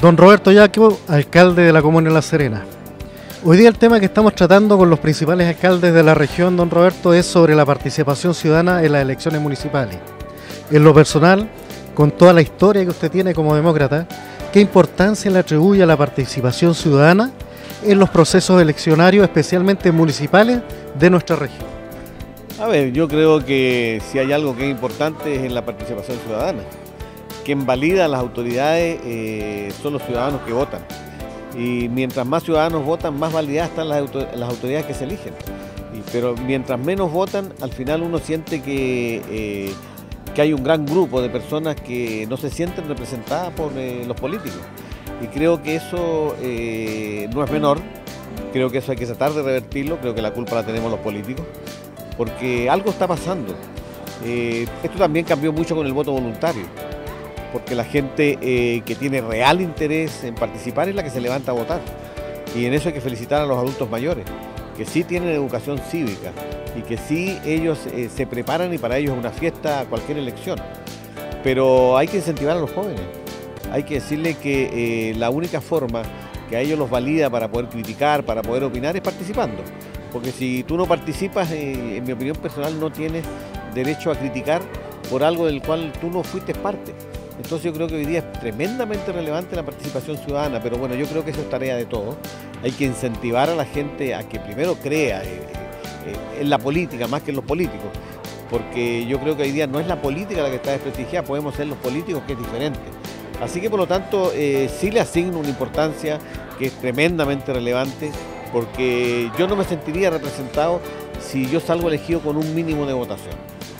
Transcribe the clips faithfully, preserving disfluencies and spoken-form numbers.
Don Roberto Yaquio, alcalde de la comuna de La Serena. Hoy día el tema que estamos tratando con los principales alcaldes de la región, don Roberto, es sobre la participación ciudadana en las elecciones municipales. En lo personal, con toda la historia que usted tiene como demócrata, ¿qué importancia le atribuye a la participación ciudadana en los procesos eleccionarios, especialmente municipales, de nuestra región? A ver, yo creo que si hay algo que es importante es en la participación ciudadana. Quien valida a las autoridades eh, son los ciudadanos que votan. Y mientras más ciudadanos votan, más validadas están las, auto las autoridades que se eligen. Y, pero mientras menos votan, al final uno siente que, eh, que hay un gran grupo de personas que no se sienten representadas por eh, los políticos. Y creo que eso eh, no es menor, creo que eso hay que tratar de revertirlo, creo que la culpa la tenemos los políticos, porque algo está pasando. Eh, esto también cambió mucho con el voto voluntario, porque la gente eh, que tiene real interés en participar es la que se levanta a votar. Y en eso hay que felicitar a los adultos mayores, que sí tienen educación cívica y que sí ellos eh, se preparan y para ellos es una fiesta a cualquier elección. Pero hay que incentivar a los jóvenes, hay que decirles que eh, la única forma que a ellos los valida para poder criticar, para poder opinar, es participando. Porque si tú no participas, eh, en mi opinión personal, no tienes derecho a criticar por algo del cual tú no fuiste parte. Entonces yo creo que hoy día es tremendamente relevante la participación ciudadana, pero bueno, yo creo que eso es tarea de todos. Hay que incentivar a la gente a que primero crea eh, eh, en la política más que en los políticos, porque yo creo que hoy día no es la política la que está desprestigiada, podemos ser los políticos, que es diferente. Así que por lo tanto eh, sí le asigno una importancia que es tremendamente relevante, porque yo no me sentiría representado si yo salgo elegido con un mínimo de votación.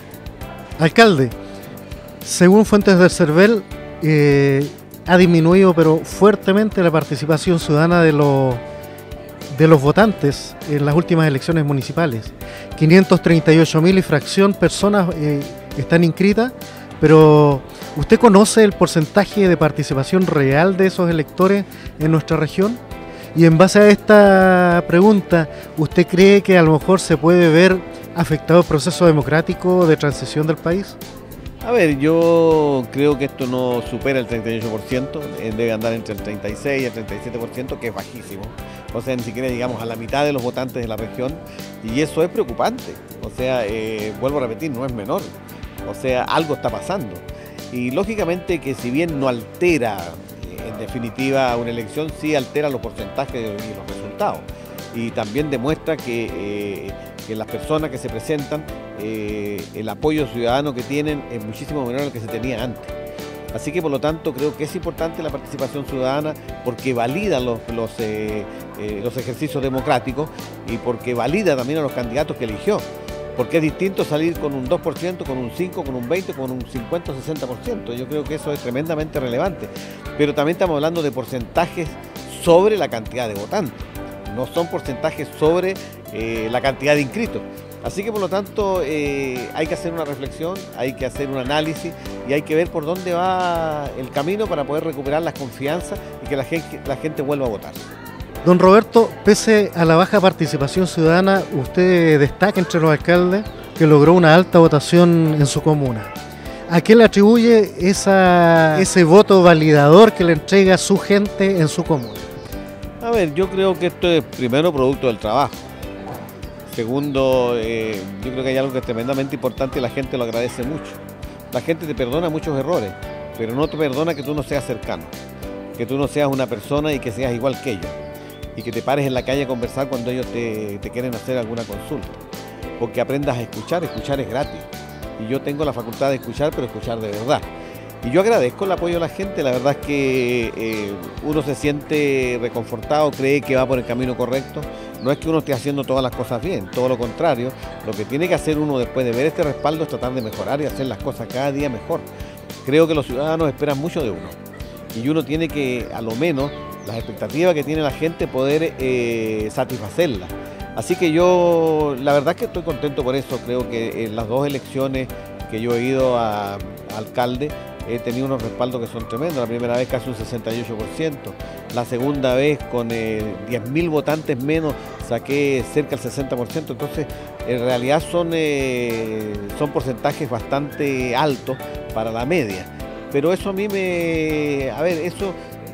Alcalde, según fuentes del CERVEL, eh, ha disminuido pero fuertemente la participación ciudadana de los, de los votantes en las últimas elecciones municipales. quinientos treinta y ocho mil y fracción personas eh, están inscritas, pero ¿usted conoce el porcentaje de participación real de esos electores en nuestra región? Y en base a esta pregunta, ¿usted cree que a lo mejor se puede ver afectado el proceso democrático de transición del país? A ver, yo creo que esto no supera el treinta y ocho por ciento, debe andar entre el treinta y seis y el treinta y siete por ciento, que es bajísimo. O sea, ni siquiera llegamos a la mitad de los votantes de la región, y eso es preocupante. O sea, eh, vuelvo a repetir, no es menor. O sea, algo está pasando. Y lógicamente que si bien no altera, en definitiva, una elección, sí altera los porcentajes y los resultados. Y también demuestra que, eh, que las personas que se presentan, eh, el apoyo ciudadano que tienen es muchísimo menor al que se tenía antes. Así que por lo tanto creo que es importante la participación ciudadana, porque valida los, los, eh, eh, los ejercicios democráticos y porque valida también a los candidatos que eligió. Porque es distinto salir con un dos por ciento, con un cinco por ciento, con un veinte por ciento, con un cincuenta o sesenta por ciento. Yo creo que eso es tremendamente relevante. Pero también estamos hablando de porcentajes sobre la cantidad de votantes. No son porcentajes sobre eh, la cantidad de inscritos. Así que por lo tanto eh, hay que hacer una reflexión, hay que hacer un análisis y hay que ver por dónde va el camino para poder recuperar la confianza y que la gente, la gente vuelva a votar. Don Roberto, pese a la baja participación ciudadana, usted destaca entre los alcaldes que logró una alta votación en su comuna. ¿A qué le atribuye esa, ese voto validador que le entrega su gente en su comuna? A ver, yo creo que esto es primero producto del trabajo. Segundo, eh, yo creo que hay algo que es tremendamente importante y la gente lo agradece mucho. La gente te perdona muchos errores, pero no te perdona que tú no seas cercano, que tú no seas una persona y que seas igual que ellos, y que te pares en la calle a conversar cuando ellos te, te quieren hacer alguna consulta. Porque aprendas a escuchar, escuchar es gratis. Y yo tengo la facultad de escuchar, pero escuchar de verdad. Y yo agradezco el apoyo de la gente, la verdad es que eh, uno se siente reconfortado, cree que va por el camino correcto. No es que uno esté haciendo todas las cosas bien, todo lo contrario. Lo que tiene que hacer uno después de ver este respaldo es tratar de mejorar y hacer las cosas cada día mejor. Creo que los ciudadanos esperan mucho de uno. Y uno tiene que, a lo menos, las expectativas que tiene la gente, poder eh, satisfacerlas. Así que yo, la verdad es que estoy contento por eso. Creo que en las dos elecciones que yo he ido a, a alcalde, he tenido unos respaldos que son tremendos. La primera vez casi un sesenta y ocho por ciento. La segunda vez con eh, diez mil votantes menos saqué cerca del sesenta por ciento. Entonces, en realidad son, eh, son porcentajes bastante altos para la media. Pero eso a mí me... A ver, eso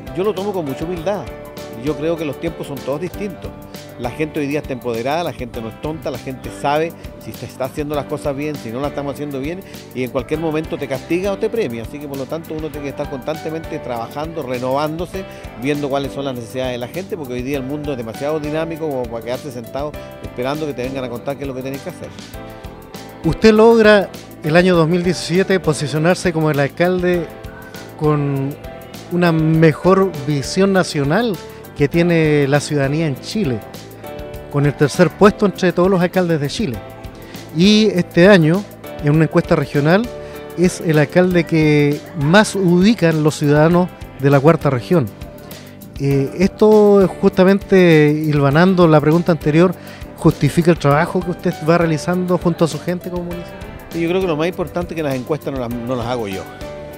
yo lo tomo con mucha humildad. Yo creo que los tiempos son todos distintos. La gente hoy día está empoderada, la gente no es tonta, la gente sabe si se está haciendo las cosas bien, si no las estamos haciendo bien, y en cualquier momento te castiga o te premia. Así que por lo tanto uno tiene que estar constantemente trabajando, renovándose, viendo cuáles son las necesidades de la gente, porque hoy día el mundo es demasiado dinámico como para quedarse sentado esperando que te vengan a contar qué es lo que tenés que hacer. Usted logra el año dos mil diecisiete posicionarse como el alcalde con una mejor visión nacional que tiene la ciudadanía en Chile, con el tercer puesto entre todos los alcaldes de Chile. Y este año, en una encuesta regional, es el alcalde que más ubican los ciudadanos de la cuarta región. Eh, esto, justamente hilvanando la pregunta anterior, ¿justifica el trabajo que usted va realizando junto a su gente como municipio? Yo creo que lo más importante es que las encuestas no las, no las hago yo,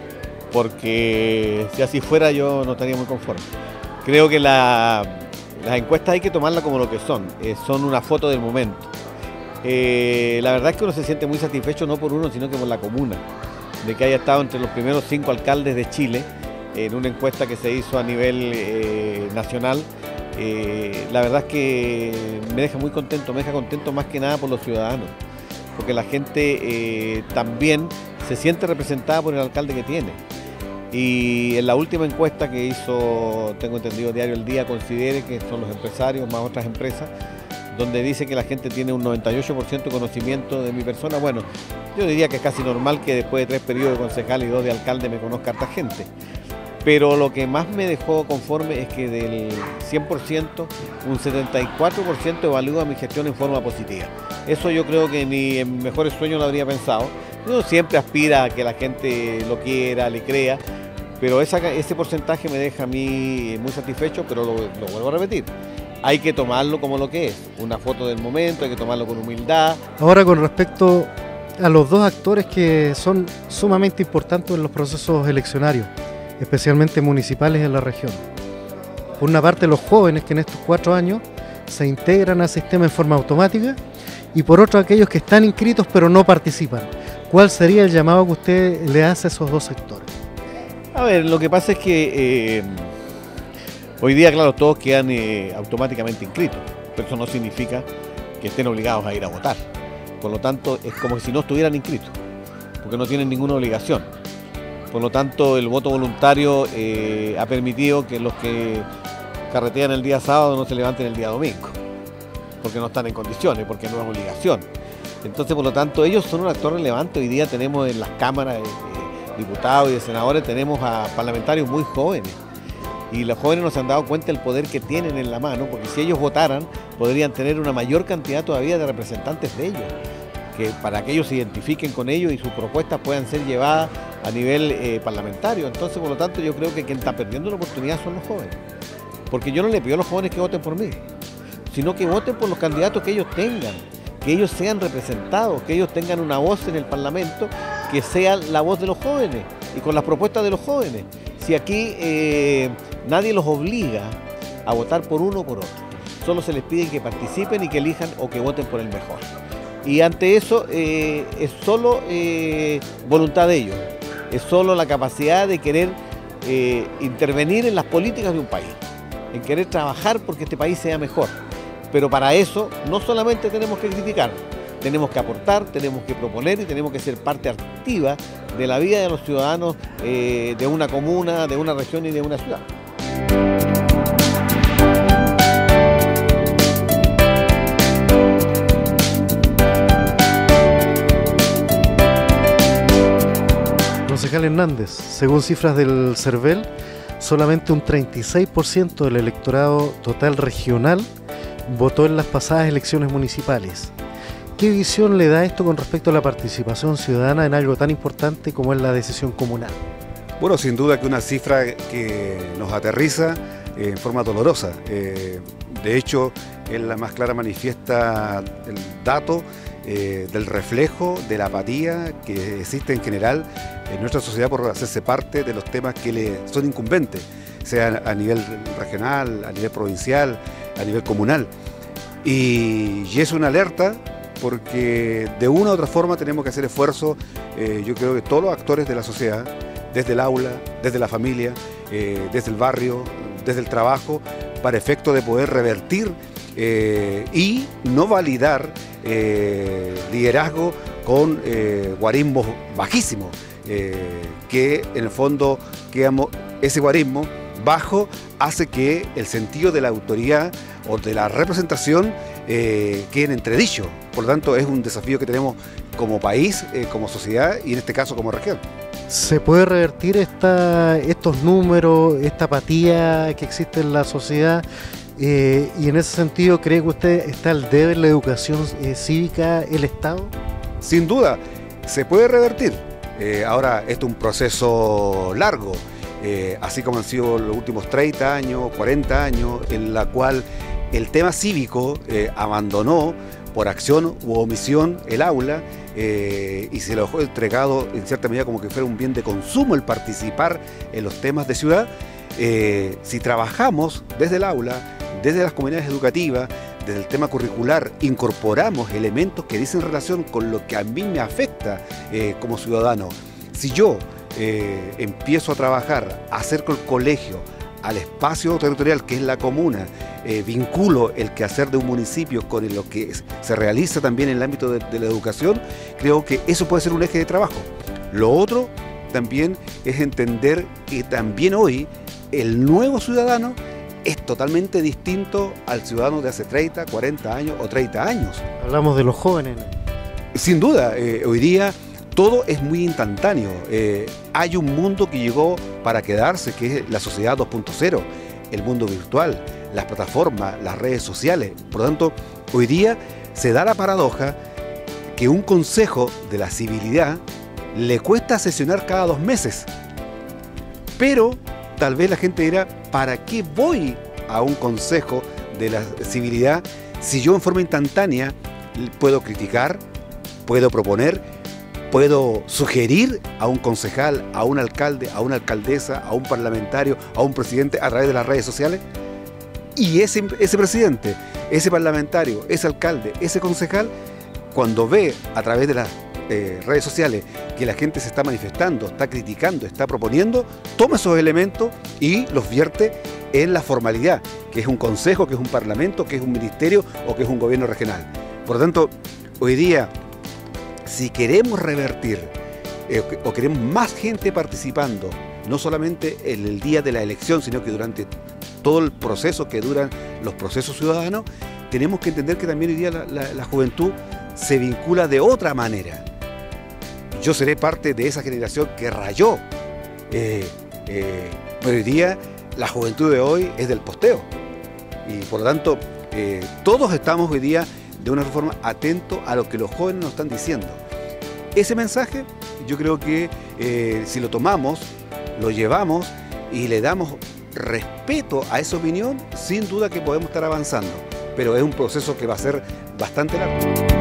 porque si así fuera yo no estaría muy conforme. Creo que la, las encuestas hay que tomarlas como lo que son, eh, son una foto del momento. Eh, la verdad es que uno se siente muy satisfecho no por uno, sino que por la comuna, de que haya estado entre los primeros cinco alcaldes de Chile, en una encuesta que se hizo a nivel eh, nacional. Eh, la verdad es que me deja muy contento, me deja contento más que nada por los ciudadanos, porque la gente eh, también se siente representada por el alcalde que tiene. Y en la última encuesta que hizo, tengo entendido, Diario El Día, Considere, que son los empresarios más otras empresas, donde dice que la gente tiene un noventa y ocho por ciento de conocimiento de mi persona. Bueno, yo diría que es casi normal que después de tres periodos de concejal y dos de alcalde me conozca harta gente. Pero lo que más me dejó conforme es que del cien por ciento, un setenta y cuatro por ciento evalúa mi gestión en forma positiva. Eso yo creo que ni en mis mejores sueños lo habría pensado. Uno siempre aspira a que la gente lo quiera, le crea, pero esa, ese porcentaje me deja a mí muy satisfecho, pero lo, lo vuelvo a repetir. Hay que tomarlo como lo que es, una foto del momento, hay que tomarlo con humildad. Ahora, con respecto a los dos actores que son sumamente importantes en los procesos eleccionarios, especialmente municipales en la región. Por una parte, los jóvenes que en estos cuatro años se integran al sistema en forma automática, y por otro, aquellos que están inscritos pero no participan. ¿Cuál sería el llamado que usted le hace a esos dos sectores? A ver, lo que pasa es que eh, hoy día, claro, todos quedan eh, automáticamente inscritos, pero eso no significa que estén obligados a ir a votar. Por lo tanto, es como si no estuvieran inscritos, porque no tienen ninguna obligación. Por lo tanto, el voto voluntario eh, ha permitido que los que carretean el día sábado no se levanten el día domingo, porque no están en condiciones, porque no es obligación. Entonces, por lo tanto, ellos son un actor relevante. Hoy día tenemos en las cámaras de eh, diputados y de senadores, tenemos a parlamentarios muy jóvenes. Y los jóvenes nos han dado cuenta del poder que tienen en la mano, porque si ellos votaran, podrían tener una mayor cantidad todavía de representantes de ellos, que para que ellos se identifiquen con ellos y sus propuestas puedan ser llevadas a nivel eh, parlamentario. Entonces, por lo tanto, yo creo que quien está perdiendo la oportunidad son los jóvenes. Porque yo no le pido a los jóvenes que voten por mí, sino que voten por los candidatos que ellos tengan, que ellos sean representados, que ellos tengan una voz en el Parlamento, que sea la voz de los jóvenes y con las propuestas de los jóvenes. Si aquí eh, nadie los obliga a votar por uno o por otro, solo se les pide que participen y que elijan o que voten por el mejor. Y ante eso eh, es solo eh, voluntad de ellos, es solo la capacidad de querer eh, intervenir en las políticas de un país, en querer trabajar porque este país sea mejor. Pero para eso no solamente tenemos que criticar, tenemos que aportar, tenemos que proponer y tenemos que ser parte activa de la vida de los ciudadanos eh, de una comuna, de una región y de una ciudad. Concejal Hernández, según cifras del CERVEL, solamente un treinta y seis por ciento del electorado total regional votó en las pasadas elecciones municipales. ¿Qué visión le da esto con respecto a la participación ciudadana en algo tan importante como es la decisión comunal? Bueno, sin duda que una cifra que nos aterriza eh, en forma dolorosa. Eh, de hecho, es la más clara manifiesta el dato eh, del reflejo de la apatía que existe en general en nuestra sociedad por hacerse parte de los temas que le son incumbentes, sea a nivel regional, a nivel provincial, a nivel comunal. Y, y es una alerta porque de una u otra forma tenemos que hacer esfuerzos, eh, yo creo que todos los actores de la sociedad, desde el aula, desde la familia, eh, desde el barrio, desde el trabajo, para efecto de poder revertir eh, y no validar eh, liderazgo con eh, guarismos bajísimos, eh, que en el fondo quedamos, ese guarismo bajo hace que el sentido de la autoridad o de la representación eh, quede en entredicho. Por lo tanto, es un desafío que tenemos como país, eh, como sociedad y en este caso como región. ¿Se puede revertir esta, estos números, esta apatía que existe en la sociedad? Eh, y en ese sentido, ¿cree que usted está al debe en la educación eh, cívica, el Estado? Sin duda, se puede revertir. Eh, ahora, esto es un proceso largo, eh, así como han sido los últimos treinta años, cuarenta años, en la cual el tema cívico eh, abandonó por acción u omisión el aula eh, y se lo dejó entregado en cierta medida como que fuera un bien de consumo el participar en los temas de ciudad. Eh, si trabajamos desde el aula, desde las comunidades educativas, desde el tema curricular, incorporamos elementos que dicen relación con lo que a mí me afecta eh, como ciudadano. Si yo eh, empiezo a trabajar, a hacer con el colegio, al espacio territorial que es la comuna, eh, vinculo el quehacer de un municipio con lo que es, se realiza también en el ámbito de, de la educación, creo que eso puede ser un eje de trabajo. Lo otro también es entender que también hoy el nuevo ciudadano es totalmente distinto al ciudadano de hace treinta, cuarenta años o treinta años. Hablamos de los jóvenes. Sin duda, eh, hoy día todo es muy instantáneo. Eh, hay un mundo que llegó para quedarse, que es la sociedad dos punto cero, el mundo virtual, las plataformas, las redes sociales. Por lo tanto, hoy día se da la paradoja que un consejo de la civilidad le cuesta sesionar cada dos meses. Pero tal vez la gente dirá, ¿para qué voy a un consejo de la civilidad si yo en forma instantánea puedo criticar, puedo proponer, puedo sugerir a un concejal, a un alcalde, a una alcaldesa, a un parlamentario, a un presidente a través de las redes sociales? Y ese, ese presidente, ese parlamentario, ese alcalde, ese concejal, cuando ve a través de las eh, redes sociales que la gente se está manifestando, está criticando, está proponiendo, toma esos elementos y los vierte en la formalidad, que es un consejo, que es un parlamento, que es un ministerio o que es un gobierno regional. Por lo tanto, hoy día, si queremos revertir eh, o queremos más gente participando, no solamente en el día de la elección, sino que durante todo el proceso que duran los procesos ciudadanos, tenemos que entender que también hoy día la, la, la juventud se vincula de otra manera. Yo seré parte de esa generación que rayó, eh, eh, pero hoy día la juventud de hoy es del posteo. Y por lo tanto, eh, todos estamos hoy día de una forma atentos a lo que los jóvenes nos están diciendo. Ese mensaje yo creo que eh, si lo tomamos, lo llevamos y le damos respeto a esa opinión, sin duda que podemos estar avanzando, pero es un proceso que va a ser bastante largo.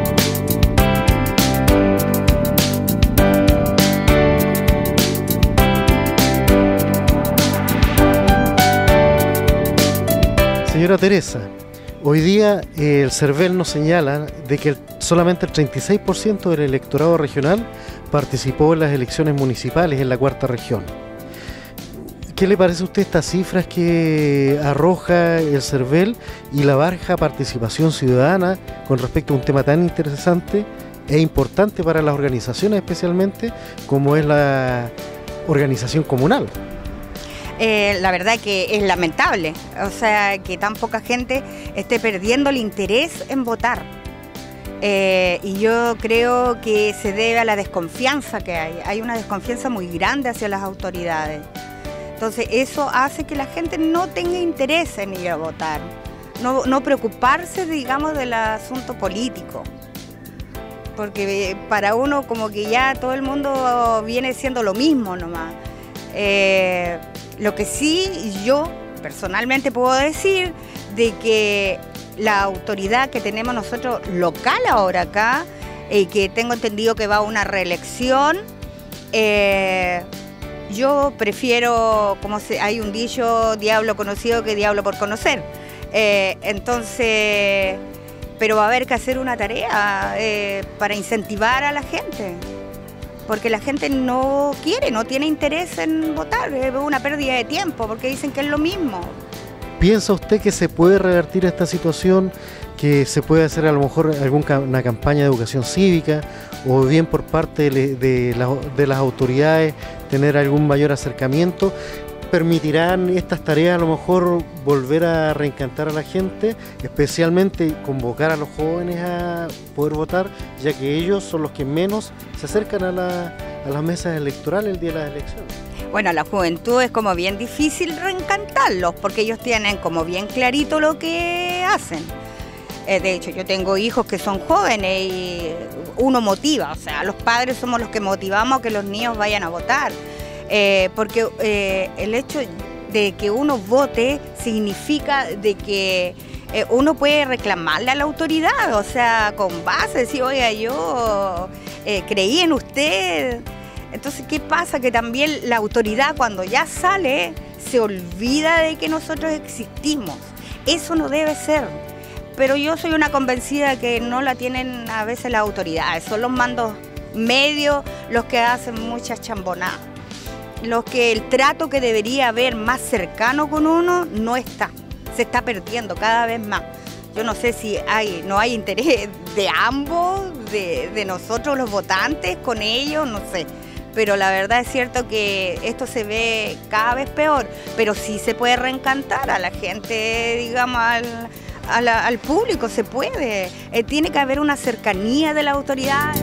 Señora Teresa, hoy día eh, el CERVEL nos señala de que el, solamente el treinta y seis por ciento del electorado regional participó en las elecciones municipales en la cuarta región. ¿Qué le parece a usted estas cifras que arroja el CERVEL y la baja participación ciudadana con respecto a un tema tan interesante e importante para las organizaciones, especialmente como es la organización comunal? Eh, la verdad que es lamentable, o sea, que tan poca gente esté perdiendo el interés en votar. Eh, y yo creo que se debe a la desconfianza que hay. Hay una desconfianza muy grande hacia las autoridades. Entonces eso hace que la gente no tenga interés en ir a votar, no, no preocuparse, digamos, del asunto político. Porque para uno como que ya todo el mundo viene siendo lo mismo nomás. Eh, lo que sí yo personalmente puedo decir de que la autoridad que tenemos nosotros local ahora acá, y eh, que tengo entendido que va a una reelección, eh, yo prefiero, como se, hay un dicho, diablo conocido que diablo por conocer. Eh, entonces, pero va a haber que hacer una tarea eh, para incentivar a la gente. porque la gente no quiere, no tiene interés en votar, es una pérdida de tiempo, porque dicen que es lo mismo. ¿Piensa usted que se puede revertir esta situación, que se puede hacer a lo mejor alguna campaña de educación cívica, o bien por parte de, de, la, de las autoridades tener algún mayor acercamiento? ¿Permitirán estas tareas a lo mejor volver a reencantar a la gente, especialmente convocar a los jóvenes a poder votar, ya que ellos son los que menos se acercan a, la, a las mesas electorales el día de las elecciones? Bueno, a la juventud es como bien difícil reencantarlos, porque ellos tienen como bien clarito lo que hacen. Eh, de hecho, yo tengo hijos que son jóvenes y uno motiva, o sea, los padres somos los que motivamos a que los niños vayan a votar. Eh, porque eh, el hecho de que uno vote significa de que eh, uno puede reclamarle a la autoridad, o sea, con base, decir, oiga, yo eh, creí en usted. Entonces, ¿qué pasa? Que también la autoridad cuando ya sale se olvida de que nosotros existimos. Eso no debe ser. Pero yo soy una convencida que no la tienen a veces las autoridades, son los mandos medios los que hacen muchas chambonadas. Los que el trato que debería haber más cercano con uno no está, se está perdiendo cada vez más. Yo no sé si hay, no hay interés de ambos, de, de nosotros los votantes con ellos, no sé. Pero la verdad es cierto que esto se ve cada vez peor, pero sí se puede reencantar a la gente, digamos, al, a la, al público, se puede. Eh, tiene que haber una cercanía de la autoridad.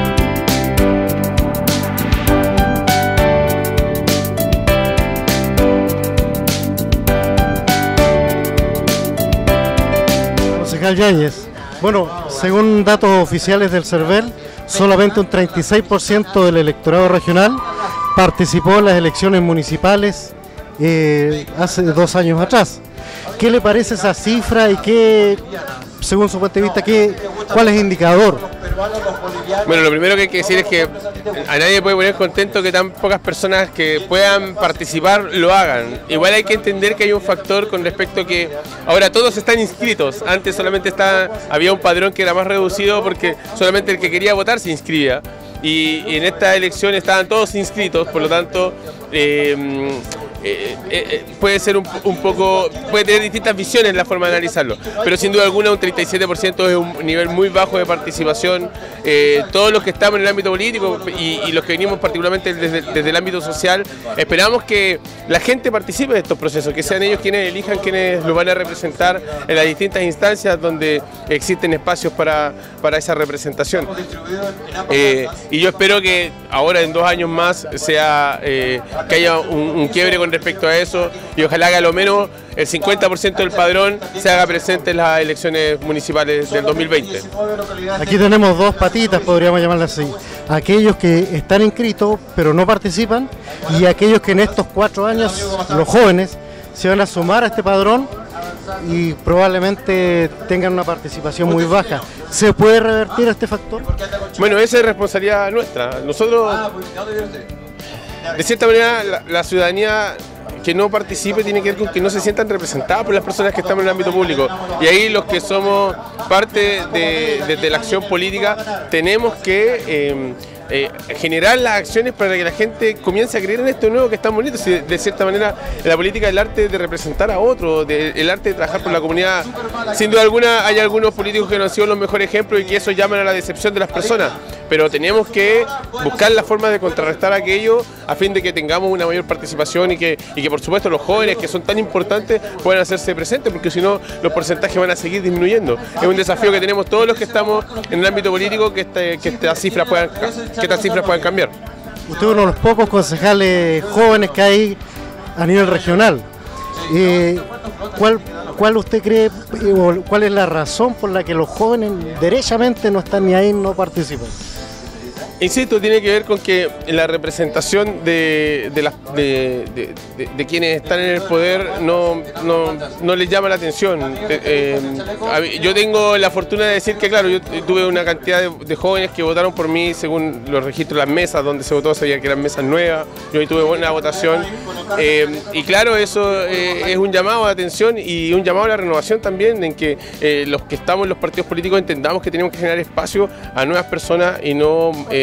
Concejal Yáñez, bueno, según datos oficiales del CERVEL, solamente un treinta y seis por ciento del electorado regional participó en las elecciones municipales eh, hace dos años atrás. ¿Qué le parece esa cifra y qué, según su punto de vista, qué, cuál es el indicador? Bueno, lo primero que hay que decir es que a nadie puede poner contento que tan pocas personas que puedan participar lo hagan. Igual hay que entender que hay un factor con respecto a que ahora todos están inscritos. Antes solamente está, había un padrón que era más reducido porque solamente el que quería votar se inscribía. Y, y en esta elección estaban todos inscritos, por lo tanto eh, eh, eh, puede ser un, un poco, puede tener distintas visiones la forma de analizarlo, pero sin duda alguna un treinta y siete por ciento es un nivel muy bajo de participación. Eh, todos los que estamos en el ámbito político y, y los que venimos particularmente desde, desde el ámbito social, esperamos que la gente participe de estos procesos, que sean ellos quienes elijan quienes los van a representar en las distintas instancias donde existen espacios para, para esa representación. Eh, y yo espero que ahora en dos años más sea eh, que haya un, un quiebre con respecto a eso y ojalá que a lo menos el cincuenta por ciento del padrón se haga presente en las elecciones municipales del dos mil veinte. Aquí tenemos dos patitas, podríamos llamarlas así. Aquellos que están inscritos pero no participan y aquellos que en estos cuatro años, los jóvenes, se van a sumar a este padrón y probablemente tengan una participación muy baja. ¿Se puede revertir este factor? Bueno, esa es responsabilidad nuestra. Nosotros, de cierta manera, la, la ciudadanía que no participe tiene que ver con que no se sientan representadas por las personas que estamos en el ámbito público. Y ahí los que somos parte de, de, de la acción política tenemos que eh, eh, generar las acciones para que la gente comience a creer en esto nuevo que es tan bonito. Si de, de cierta manera la política es el arte de representar a otros, de, el arte de trabajar por la comunidad. Sin duda alguna hay algunos políticos que no han sido los mejores ejemplos y que eso llaman a la decepción de las personas. Pero tenemos que buscar la forma de contrarrestar aquello a fin de que tengamos una mayor participación y que, y que por supuesto los jóvenes que son tan importantes puedan hacerse presentes, porque si no los porcentajes van a seguir disminuyendo. Es un desafío que tenemos todos los que estamos en el ámbito político, que, este, que, estas, cifras puedan, que estas cifras puedan cambiar. Usted es uno de los pocos concejales jóvenes que hay a nivel regional. Eh, ¿cuál, ¿Cuál usted cree, o cuál es la razón por la que los jóvenes derechamente no están ni ahí, no participan? Insisto, tiene que ver con que la representación de, de, la, de, de, de, de quienes están en el poder no, no, no les llama la atención. Eh, eh, yo tengo la fortuna de decir que, claro, yo tuve una cantidad de, de jóvenes que votaron por mí según los registros de las mesas, donde se votó, sabía que eran mesas nuevas, yo hoy tuve buena votación. Eh, y claro, eso eh, es un llamado de atención y un llamado a la renovación también, en que eh, los que estamos en los partidos políticos entendamos que tenemos que generar espacio a nuevas personas y no... Eh,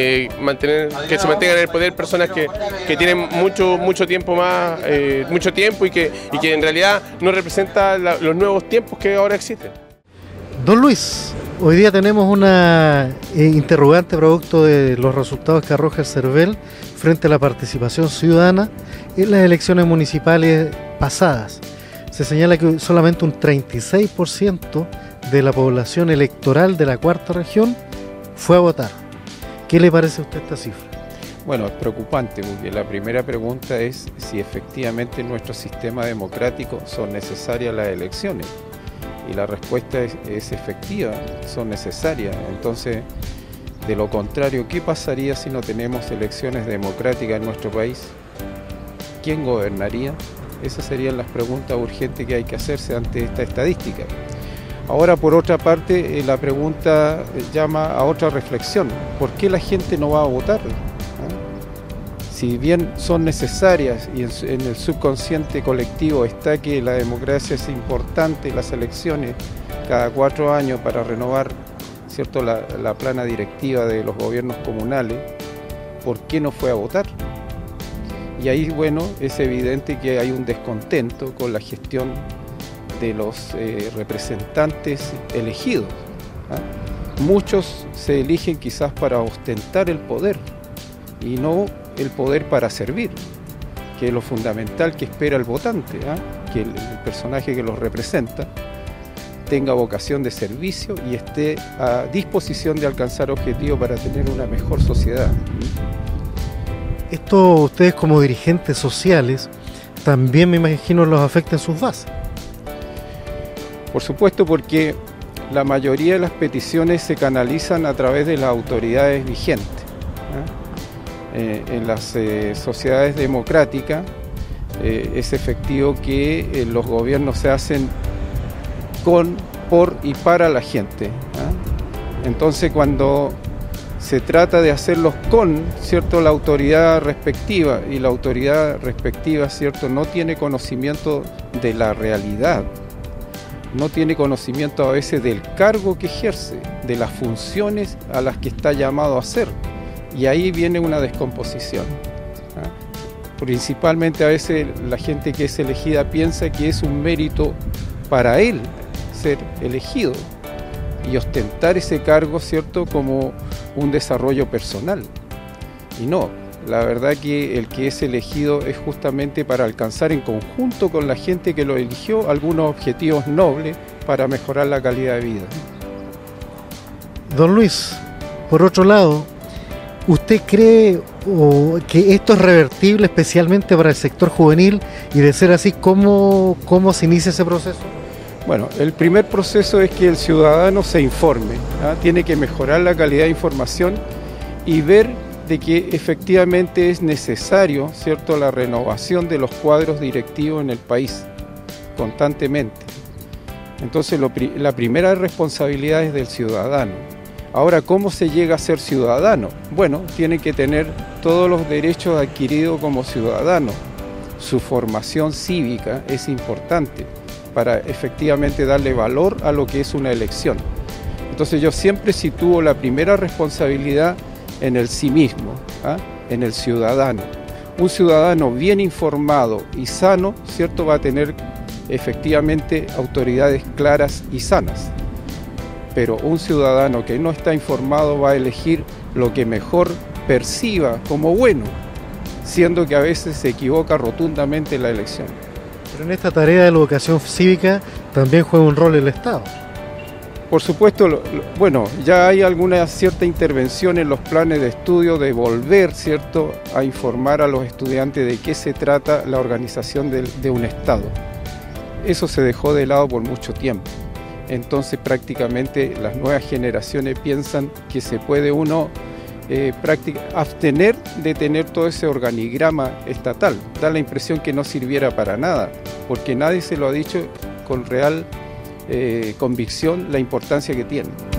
eh, mantener, que se mantengan en el poder personas que, que tienen mucho, mucho tiempo más, eh, mucho tiempo y que, y que en realidad no representa la, los nuevos tiempos que ahora existen. Don Luis, hoy día tenemos una eh, interrogante producto de los resultados que arroja el CERVEL frente a la participación ciudadana en las elecciones municipales pasadas. Se señala que solamente un treinta y seis por ciento de la población electoral de la cuarta región fue a votar. ¿Qué le parece a usted esta cifra? Bueno, es preocupante porque la primera pregunta es si efectivamente en nuestro sistema democrático son necesarias las elecciones. Y la respuesta es, es efectiva, son necesarias. Entonces, de lo contrario, ¿qué pasaría si no tenemos elecciones democráticas en nuestro país? ¿Quién gobernaría? Esas serían las preguntas urgentes que hay que hacerse ante esta estadística. Ahora, por otra parte, eh, la pregunta llama a otra reflexión. ¿Por qué la gente no va a votar? ¿Ah? Si bien son necesarias y en, en el subconsciente colectivo está que la democracia es importante, las elecciones cada cuatro años para renovar, ¿cierto?, la, la plana directiva de los gobiernos comunales, ¿por qué no fue a votar? Y ahí, bueno, es evidente que hay un descontento con la gestión de los eh, representantes elegidos. ¿Ah? Muchos se eligen quizás para ostentar el poder y no el poder para servir, que es lo fundamental que espera el votante, ¿ah? que el, el personaje que los representa tenga vocación de servicio y esté a disposición de alcanzar objetivos para tener una mejor sociedad. Esto ustedes como dirigentes sociales también me imagino los afecta en sus bases. Por supuesto, porque la mayoría de las peticiones se canalizan a través de las autoridades vigentes. ¿eh? Eh, en las eh, sociedades democráticas eh, es efectivo que eh, los gobiernos se hacen con, por y para la gente. ¿eh? Entonces, cuando se trata de hacerlos con, ¿cierto?, la autoridad respectiva y la autoridad respectiva, ¿cierto?, no tiene conocimiento de la realidad. No tiene conocimiento a veces del cargo que ejerce, de las funciones a las que está llamado a hacer. Y ahí viene una descomposición. ¿Ah? Principalmente a veces la gente que es elegida piensa que es un mérito para él ser elegido y ostentar ese cargo, ¿cierto?, como un desarrollo personal. Y no, la verdad que el que es elegido es justamente para alcanzar en conjunto con la gente que lo eligió algunos objetivos nobles para mejorar la calidad de vida. Don Luis, por otro lado, ¿usted cree o, que esto es revertible especialmente para el sector juvenil? Y de ser así, ¿cómo, cómo se inicia ese proceso? Bueno, el primer proceso es que el ciudadano se informe, ¿ah? Tiene que mejorar la calidad de información y ver de que efectivamente es necesario, ¿cierto?, la renovación de los cuadros directivos en el país, constantemente. Entonces, lo, la primera responsabilidad es del ciudadano. Ahora, ¿cómo se llega a ser ciudadano? Bueno, tiene que tener todos los derechos adquiridos como ciudadano. Su formación cívica es importante para efectivamente darle valor a lo que es una elección. Entonces, yo siempre sitúo la primera responsabilidad en el sí mismo, ¿ah? en el ciudadano. Un ciudadano bien informado y sano, ¿cierto?, va a tener efectivamente autoridades claras y sanas. Pero un ciudadano que no está informado va a elegir lo que mejor perciba como bueno, siendo que a veces se equivoca rotundamente en la elección. Pero en esta tarea de la educación cívica también juega un rol el Estado. Por supuesto, lo, lo, bueno, ya hay alguna cierta intervención en los planes de estudio de volver, ¿cierto?, a informar a los estudiantes de qué se trata la organización de, de un Estado. Eso se dejó de lado por mucho tiempo. Entonces, prácticamente las nuevas generaciones piensan que se puede uno eh, abstener de tener todo ese organigrama estatal. Da la impresión que no sirviera para nada, porque nadie se lo ha dicho con real Eh, convicción la importancia que tiene.